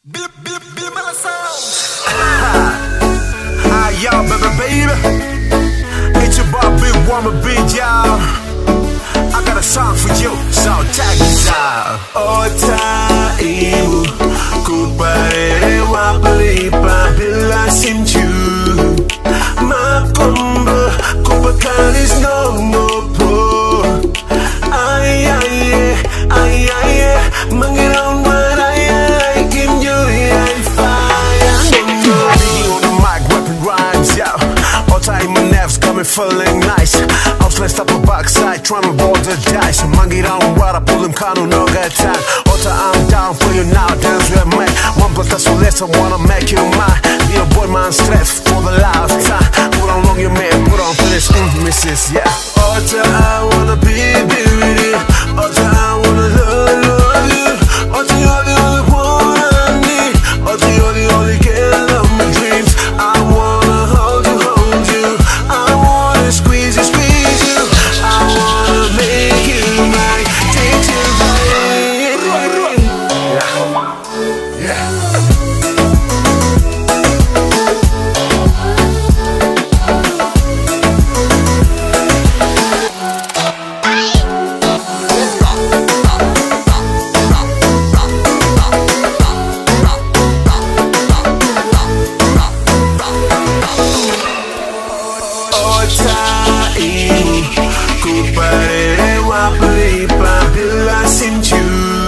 Hi, y'all, baby. It's your boy BigWameBii, y'all. I got a song for you, so check this out. Otha ibu ku parewa pelipa bila simju makomba ku pakalis no mopo. Ay mangiraw maraya kim you ay fire. Biggie on the mic rapping rhymes, yo. Otha in my nerves got me feeling nice. I was laced up a backside trying to roll the dice. Mangiraw wara pulim kanu no get time. Otha, I'm down for you now, dance with me. One plus that's so less, I wanna make you mine. Be a boy, man, stress for the lifetime. Put on long your man, put on for this missus, yeah. Otha, I wanna be with you. Otha, I wanna love you. Otha, you're the only one I need. Otha, you're the only girl of my dreams. I wanna hold you. I wanna squeeze you. I wanna make you mine. Take you right. Yeah. Otha ibu ku parewa pelipa bila simju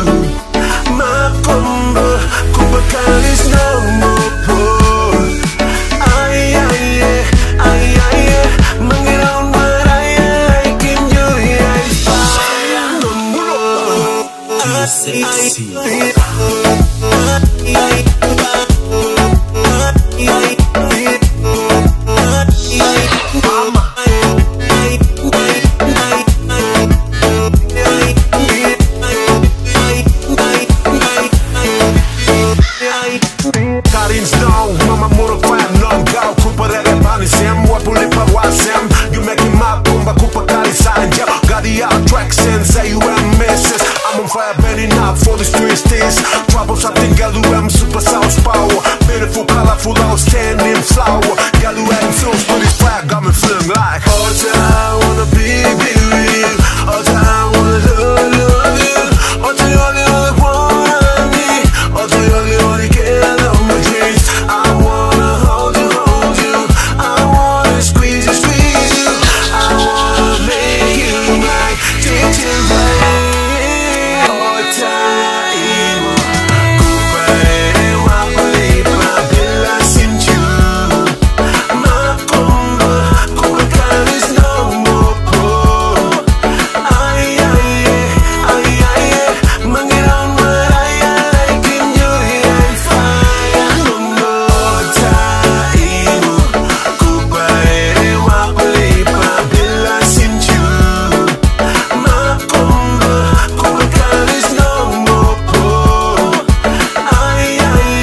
makomba ku pakalis no mopo. Ay mangiraw maraya kim you ay fire no more. Karin Snow, mama muro fan non gao kupa rere bani sem wapuli pa wasem. You making my kumba kupa kari sanja. Got the out track sensei you and misses. I'm on fire burning up for the streets. Trouble something galu am super south power. Beautiful, colorful, outstanding flower. Galu am so but this fire got me feeling like Otha, I wanna be with you. Otha, I wanna love you. Otha, you're the only one I need. Otha, you're the only girl of my dreams. I wanna hold you. I wanna squeeze you. I wanna make you mine. Take you right. Otha ibu ku parewa pelipa bila simju makomba ku pakalis no mopo. Ay mangiraw maraya kim you ay fire no more. Otha ibu ku parewa pelipa bila simju makomba ku pakalis no mopo. Ay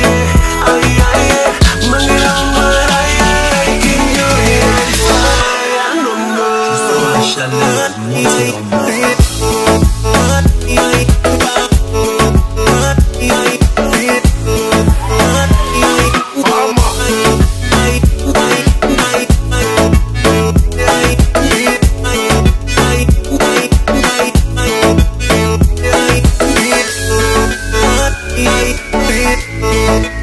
mangiraw maraya kim you ay fire no more. Bye.